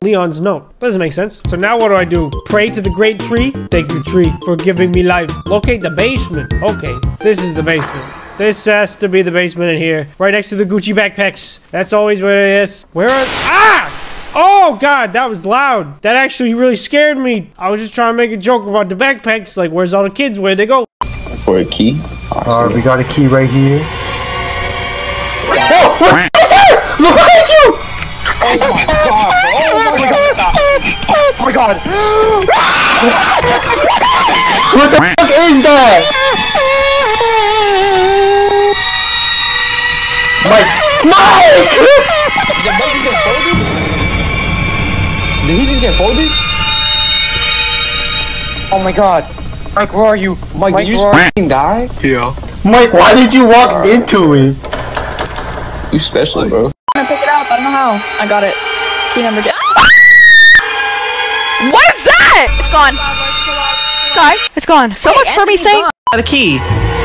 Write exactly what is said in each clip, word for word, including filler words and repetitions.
Leon's note. Doesn't make sense. So now what do I do? Pray to the great tree? Thank you, tree, for giving me life. Locate the basement. Okay, this is the basement. This has to be the basement in here. Right next to the Gucci backpacks. That's always where it is. Where are... Ah! Oh, God, that was loud. That actually really scared me. I was just trying to make a joke about the backpacks. Like, where's all the kids? Where'd they go? For a key? Alright, we got a key right here. Oh! What is that? Look at you! Oh my god, bro. Oh my god. Oh my god. What the fuck is that? Mike! Mike! Did the baby get folded? Did he just get folded? Oh my god. Mike, where are you? Mike, Mike did you where just f***ing die? Yeah. Mike, why did you walk into it? You special, bro. I'm gonna pick it up. I don't know how. I got it. Key number two. What is that? It's gone. Sky, it's gone. So much for me saying The key.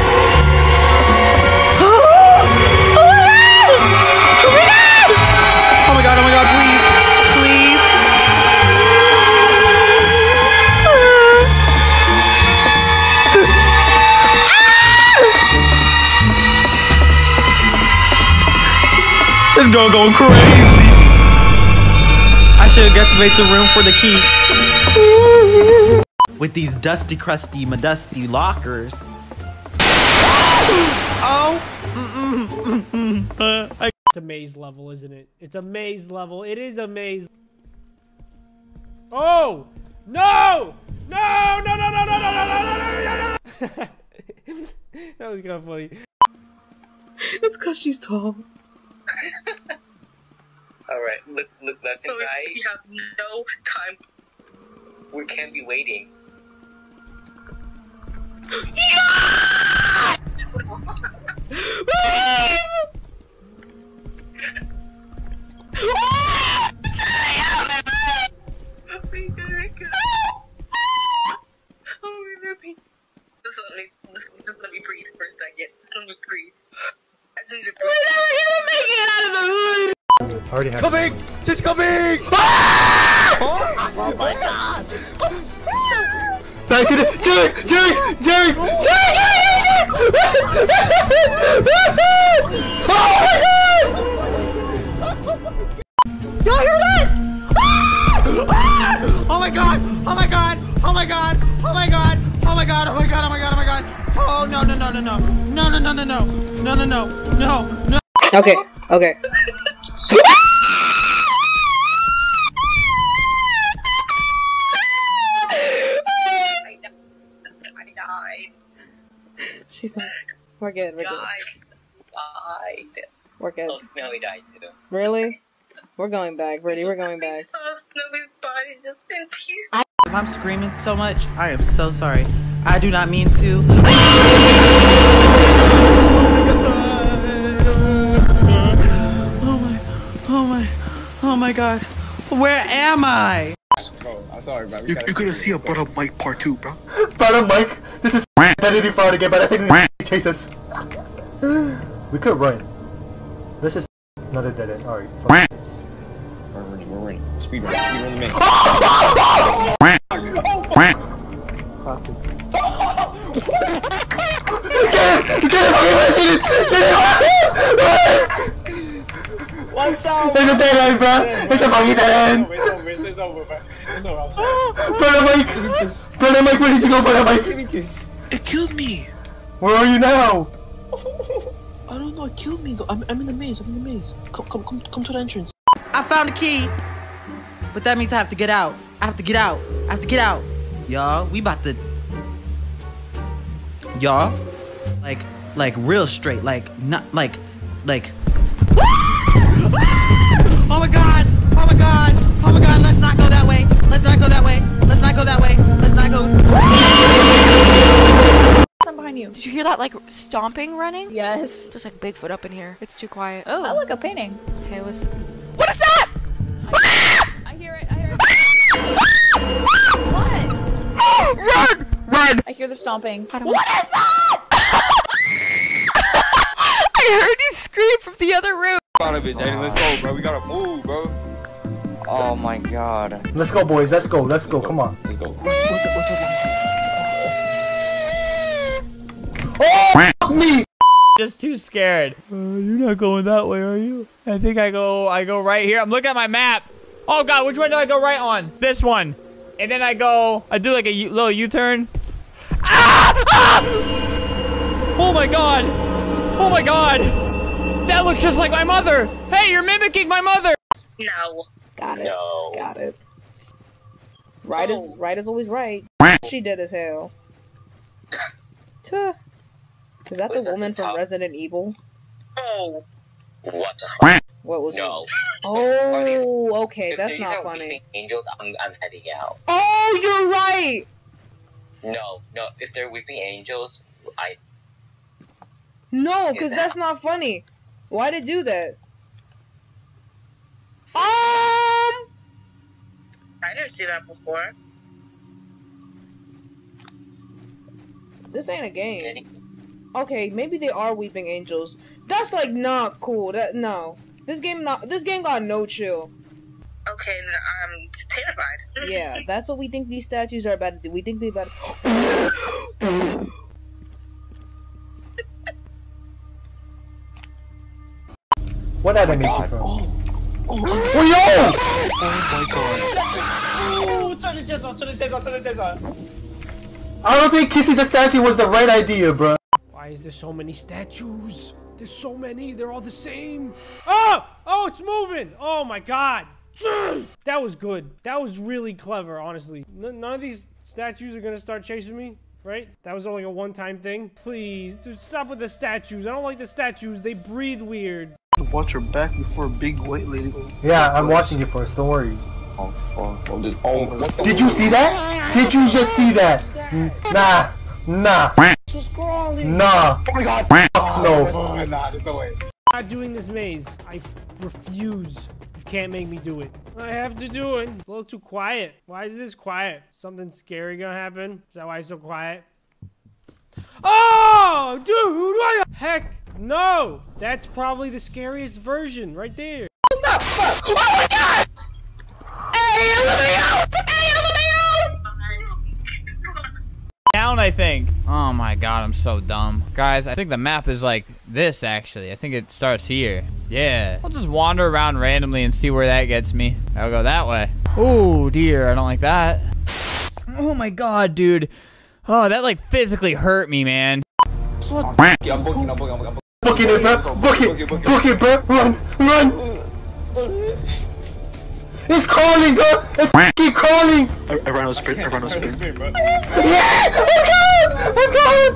Oh my god, oh my god, please, please. This girl going crazy. I should have guesstimated the room for the key. With these dusty, crusty, modusty lockers. Oh. Mm-mm, mm-mm, uh, I It's a maze level, isn't it? It's a maze level. It is a maze. Oh! No! No! No! No! No! No! No! No! No! No! No! That was kind of funny. it's because she's tall. Alright, look, look left and So right. we have no time. We can't be waiting. Just let me, just, just let me breathe for a second. Just let me breathe. I just need to breathe. We're never gonna make it out of the hood. I already have. Coming! She's coming! Oh my god! Back to the Jerry! Jerry! Jerry! Jerry! Oh my god! Y'all hear that? Oh my god! Oh my god! Oh my god! Oh my god! Oh my god! Oh my god! Oh my god! Oh my god! Oh no no no no no no no no no no no no no no no. Okay, okay. I died. She's not. We're good, we're good. Died. Died. We're good. Oh, Smelly died too. Really? We're going back, Brittany, we're going back. I saw Snowy's body just in pieces. If I'm screaming so much, I am so sorry. I do not mean to. Oh my, oh my, oh my god. Where am I? Bro, I'm sorry, bro. You, you're gonna see a Brother Mike part two, bro. Brother Mike, this is identity fraud again, but I think they chase us. We could run. This is another dead end. Alright, fuck this. We're running, we're running. Speed run, speed run the main. Fuck it. Get it! Get it! Get it! Watch out! It's a dead end, bro! It's a fucking dead end! It's over, it's it's over, bro. It's over. Brother Mike! Brother Mike, where did you go, Brother Mike? It killed me. Where are you now? I don't know. It killed me. Though. I'm, I'm in the maze. I'm in the maze. Come, come, come, come to the entrance. I found a key, but that means I have to get out. I have to get out. I have to get out. Y'all, we about to. Y'all, like, like real straight, like not like, like. Oh my god! Oh my god! Oh my god! Let's not go that way. Let's not go that way. Let's not go that way. Let's not go. I'm behind you. Did you hear that, like, stomping running? Yes. There's like Bigfoot up in here. It's too quiet. Oh, I look a painting. Okay, listen. What is that? I hear it, I hear it. What? Run! Run! I hear the stomping. What is that? I heard you scream from the other room. Out of it, Jaden. Let's go, bro. We gotta move, bro. Oh my god. Let's go, boys. Let's go. Let's go. Come on. Let's go. Oh, fuck me! Just too scared. Uh, you're not going that way, are you? I think I go. I go right here. I'm looking at my map. Oh god, which one do I go right on? This one. And then I go. I do like a U little U-turn. Ah! Ah! Oh my god. Oh my god. That looks just like my mother. Hey, you're mimicking my mother. No. Got it. No. Got it. Right is right is always right. She did as hell. Tuh. Is that Was the that woman the from top? Resident Evil? Oh. What the fuck? What was No. it? Oh, okay, If that's these not are funny. weeping angels, I'm, I'm heading out. Oh, you're right! No, no, if they're weeping angels, I... No, because Is that's that- not funny. Why'd it do that? Um... I didn't see that before. This ain't a game. Okay, maybe they are weeping angels. That's like not cool. That no. This game not. This game got no chill. Okay, then I'm terrified. Yeah, that's what we think these statues are about to do. We think they're about to... What animation from? Oh, Oh, yo! oh my god. Oh, turn the jazz on, turn the jazz on, turn the jazz on. I don't think kissing the statue was the right idea, bro. Why is there so many statues? There's so many. They're all the same. Oh! Oh, it's moving. Oh, my God. That was good. That was really clever, honestly. N none of these statues are going to start chasing me, right? That was only a one-time thing. Please, dude, stop with the statues. I don't like the statues. They breathe weird. Watch her back before a big white lady goes. Yeah, I'm watching you first. Don't worry. Oh fuck! Oh, this, oh what the Did you see that? Did you just see that? Nah. Nah. Just scrolling. Nah. Oh my god! Fuck no. Oh, nah, there's no way. I'm not doing this maze. I refuse. You can't make me do it. I have to do it. It's a little too quiet. Why is this quiet? Something scary gonna happen? Is that why it's so quiet? Oh, dude! What the heck? No! That's probably the scariest version right there. What's up? Fuck? Oh my god! Hey, let me out! Hey, let me out! Down, I think. Oh my god, I'm so dumb. Guys, I think the map is like this, actually. I think it starts here. Yeah. I'll just wander around randomly and see where that gets me. I'll go that way. Oh, dear. I don't like that. Oh my god, dude. Oh, that like physically hurt me, man. I'm booking, I'm booking, I'm booking. Booking it, bro. Book it. Book it, bro. Run. Run. It's crawling, bro. It's keep crawling. I, I ran out of sprint, I ran out of sprint. Yeah! I'm going! I'm going!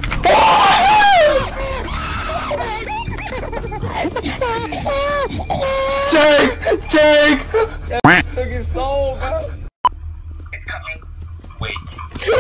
Oh! Jake! Jake! That took his soul, bro. It's coming. Wait.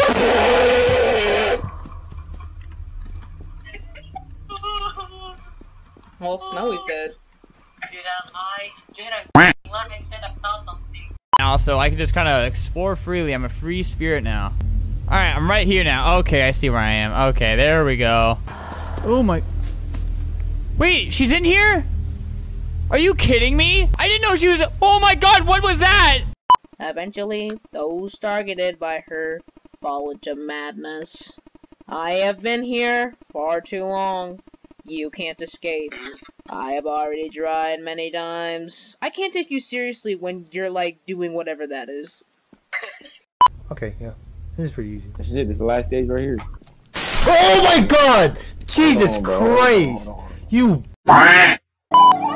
Well, Snowy's dead. Did I lie? Did I lie? I said I saw something. Also, I can just kind of explore freely. I'm a free spirit now. Alright, I'm right here now. Okay, I see where I am. Okay, there we go. Oh my... Wait, she's in here? Are you kidding me? I didn't know she was... Oh my god, what was that? Eventually, those targeted by her fall into madness. I have been here far too long. You can't escape. I have already tried many times. I can't take you seriously when you're like doing whatever that is. Okay, yeah. This is pretty easy. This is it. This is the last stage right here. Oh my god! Jesus Hold on, bro. Christ! Hold on. You